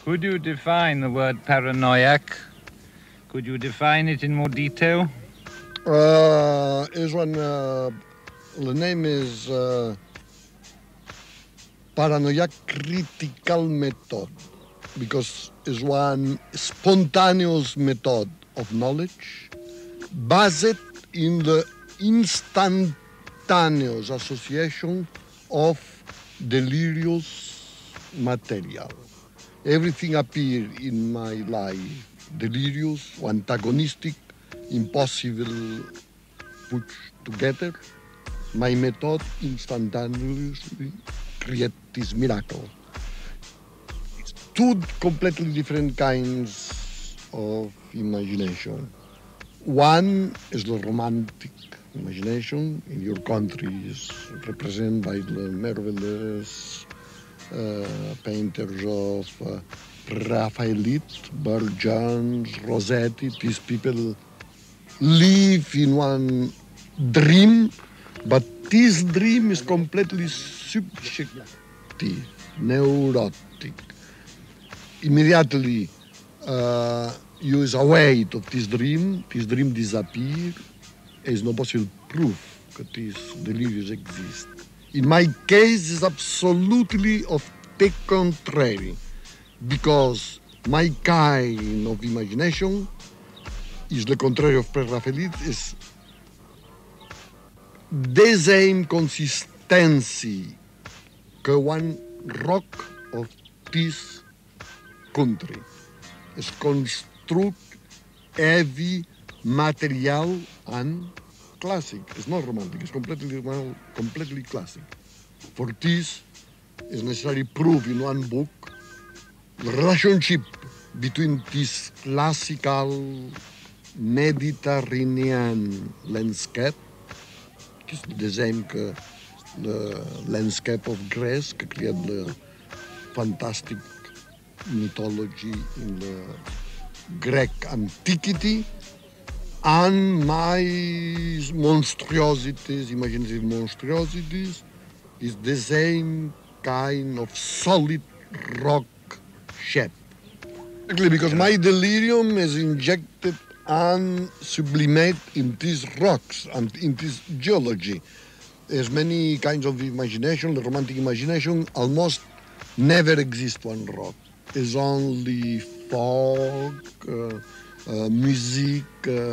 Could you define the word paranoiac? Could you define it in more detail? The name is Paranoia Critical Method, because it's one spontaneous method of knowledge based in the instantaneous association of delirious material. Everything appears in my life delirious, antagonistic, impossible put together. My method instantaneously create this miracle. It's two completely different kinds of imagination. One is the romantic imagination. In your country is represented by the marvelous painters of Raphaelite, Burne-Jones, Rossetti. These people live in one dream, but this dream is completely subjective, neurotic. Immediately, you is aware of this dream disappears. There is no possible proof that these deliriums exist. In my case, it's absolutely of the contrary, because my kind of imagination is the contrary of Pre-Raphaelite, is the same consistency que one rock of this country. It's construct heavy, material, and classic. It's not romantic, it's completely classic. For this, it's necessary proof in one book the relationship between this classical Mediterranean landscape, que és the same que the landscape of Greece, que create the fantastic mythology in the Greek antiquity, and my monstrosities, imaginative monstrosities, is the same kind of solid rock shape. Exactly, because my delirium is injected and sublimated in these rocks and in this geology. There's many kinds of imagination. The romantic imagination almost never exists one rock. It's only folk, music,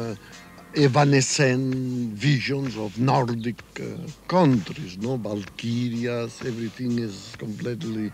evanescent visions of Nordic countries, no? Valkyrias, everything is completely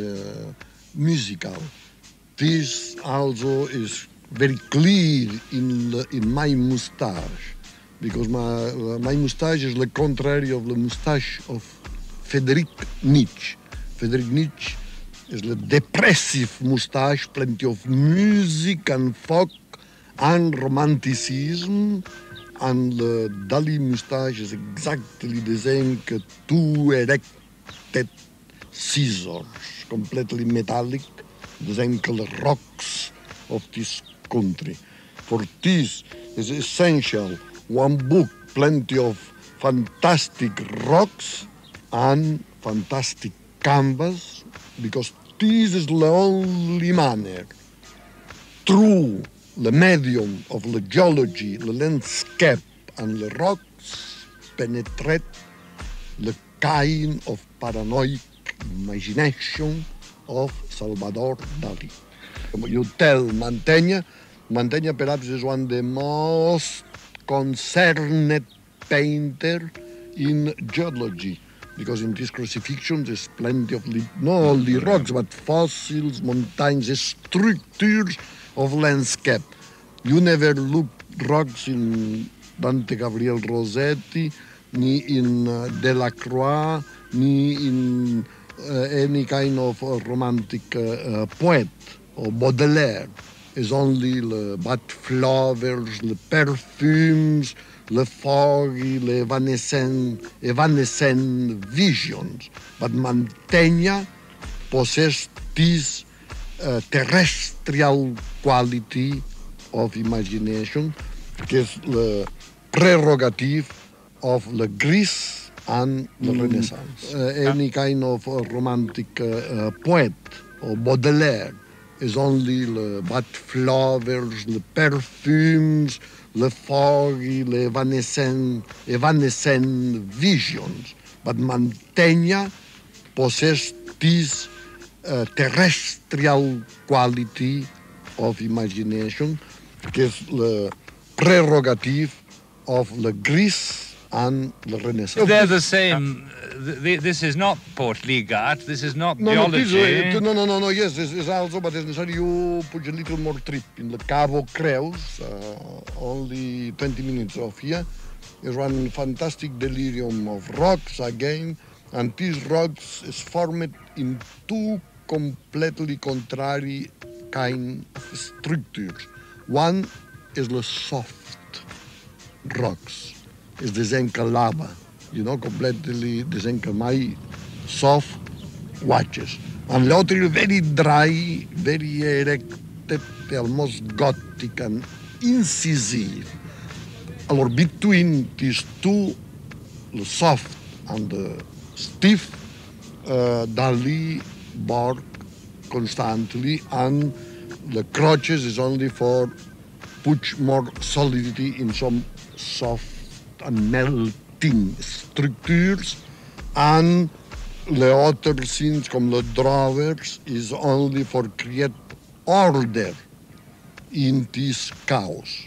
musical. This also is very clear in my mustache, because my mustache is the contrary of the mustache of Friedrich Nietzsche. Friedrich Nietzsche is the depressive mustache, plenty of music and folk and romanticism, and the Dali mustache is exactly the same que two erected scissors, completely metallic, the same color rocks of this country. For this is essential one book, plenty of fantastic rocks and fantastic canvas, because this is the only manner through the medium of the geology, the landscape and the rocks penetrate the kind of paranoid imagination of Salvador Dali. You tell Mantegna perhaps is one of the most concerned painter in geology, because in this crucifixion there's plenty of, not only rocks, but fossils, mountains, structures of landscape. You never look rocks in Dante Gabriel Rossetti, ni in Delacroix, ni in any kind of romantic poet or Baudelaire. It's only the bad flowers, the perfumes, the foggy, the evanescent visions. But Mantegna possesses this terrestrial quality of imagination, que is the prerogative of the Greece and the Renaissance. Any kind of romantic poet or Baudelaire is only le bad flowers, le perfumes, le foggy, le evanescent visions. But Mantegna possessed this terrestrial quality of imagination, que és la prerogative of the Greece and the Renaissance. They're the same. This is not Portligat. This is not No, geology. no, yes, it's also, but it's necessary you put a little more trip in the Cabo Creus, only 20 minutes off here. There's one fantastic delirium of rocks again, and these rocks is formed in two completely contrary kind of structures. One is the soft rocks, is the Zenka lava, completely the Zenka my soft watches. And the other is very dry, very erected, almost Gothic and incisive. Or between these two, the soft and the stiff, Dali bark constantly, and the crotches is only for put more solidity in some soft and melting structures, and the other scenes, comme the drawers, is only for create order in this chaos.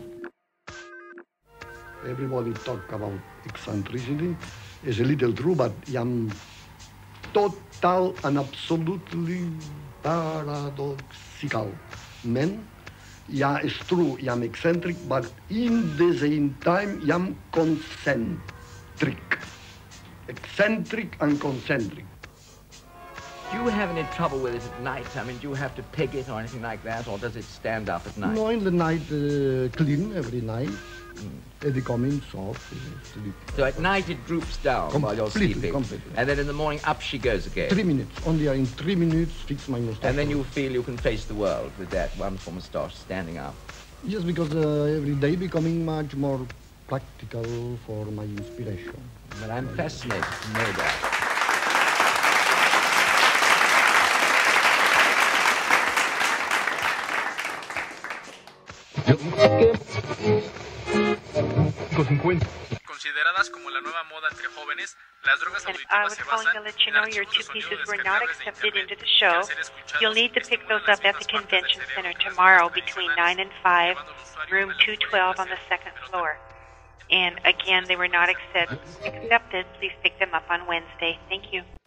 Everybody talk about eccentricity. It's a little true, but I'm total and absolutely paradoxical man. Yeah, it's true, I'm eccentric, but in the same time, I'm concentric. Eccentric and concentric. Do you have any trouble with it at night? I mean, do you have to peg it or anything like that, or does it stand up at night? No, in the night, clean every night. They come in soft. Sleep. So at night it droops down while you're sleeping. Completely. And then in the morning up she goes again. 3 minutes. Only in 3 minutes, fix my mustache. And then you feel you can face the world with that wonderful moustache standing up. Yes, because every day becoming much more practical for my inspiration. But I'm fascinated to know that. Consideradas como la nueva moda entre jóvenes, las drogas auditivas se basan en archivos de sonido descargables de internet que al ser escuchados You'll need to pick those up at the estimulan ciertas convention partes center del cerebro tomorrow para between ayudar 9 and 5, llevando al usuario room a la 212 on the second floor. And again, they were not accepted. Please pick them up on Wednesday. Thank you.